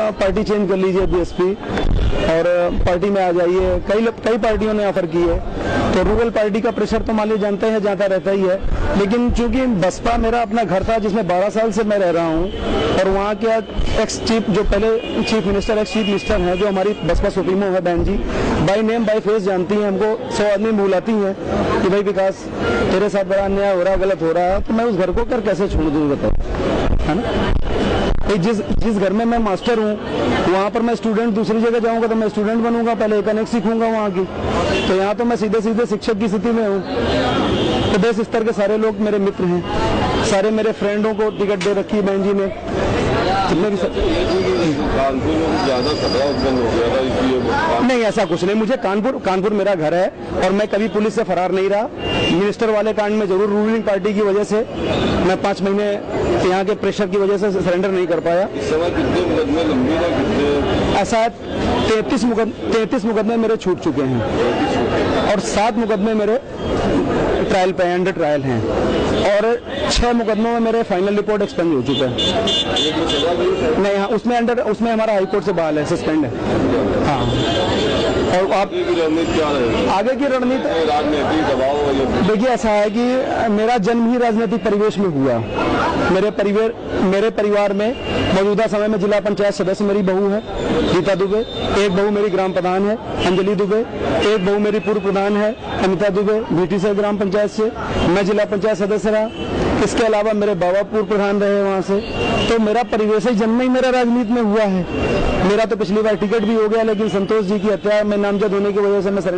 Party change कर लीजिए BSP और पार्टी में आ जाइए। कई पार्टियों ने ऑफर की है, तो रूरल पार्टी का प्रेशर तो मान लीजिए जानते हैं जाता रहता ही है। लेकिन चूंकि बसपा मेरा अपना घर था जिसमें 12 साल से मैं रह रहा हूँ, और वहाँ के एक्स चीफ जो पहले चीफ मिनिस्टर हैं जो हमारी बसपा सुप्रीमो है बहन जी, बाय नेम बाय फेस जानती हैं हमको। 100 आदमी बुलाती हैं कि भाई विकास तेरे साथ बड़ा अन्याय हो रहा है, गलत हो रहा है, तो मैं उस घर को कर कैसे छोड़ दूँ बताओ, है ना। जिस घर में मैं मास्टर हूँ वहाँ पर मैं स्टूडेंट, दूसरी जगह जाऊँगा तो मैं स्टूडेंट बनूंगा, पहले इकोनॉमिक्स सीखूंगा वहाँ की। तो यहाँ तो मैं सीधे शिक्षक की स्थिति में हूँ। प्रदेश स्तर के सारे लोग मेरे मित्र हैं, सारे मेरे फ्रेंडों को टिकट दे रखी है बहन जी ने। जितने भी कानपुर में ज्यादा खतरा उत्पन्न हो गया था इसलिए। नहीं, ऐसा कुछ नहीं। मुझे कानपुर मेरा घर है और मैं कभी पुलिस से फरार नहीं रहा। मिनिस्टर वाले कांड में जरूर रूलिंग पार्टी की वजह से मैं 5 महीने यहाँ के प्रेशर की वजह से सरेंडर नहीं कर पाया। इस समय कितने मुकदमे लंबी है, कितने? ऐसा 33 मुकदमे मेरे छूट चुके हैं और 7 मुकदमे मेरे ट्रायल पे अंडर ट्रायल हैं और 6 मुकदमों में मेरे फाइनल रिपोर्ट एक्सपेंड हो चुका है। नहीं, हाँ, उसमें हमारा हाईकोर्ट से बहाल है, सस्पेंड है। हाँ, और आप आगे की रणनीति राजनीतिक दबाव? देखिए, ऐसा है कि मेरा जन्म ही राजनीतिक परिवेश में हुआ। मेरे परिवार में मौजूदा समय में जिला पंचायत सदस्य मेरी बहू है गीता दुबे, एक बहू मेरी ग्राम प्रधान है अंजलि दुबे, एक बहू मेरी पूर्व प्रधान है अमिता दुबे भीटी से ग्राम पंचायत से, मैं जिला पंचायत सदस्य रहा। इसके अलावा मेरे बाबा पूर्व प्रधान रहे वहाँ से। तो मेरा परिवेश ही जन्म ही मेरा राजनीति में हुआ है। मेरा तो पिछली बार टिकट भी हो गया, लेकिन संतोष जी की हत्या में नामजद होने की वजह से मैं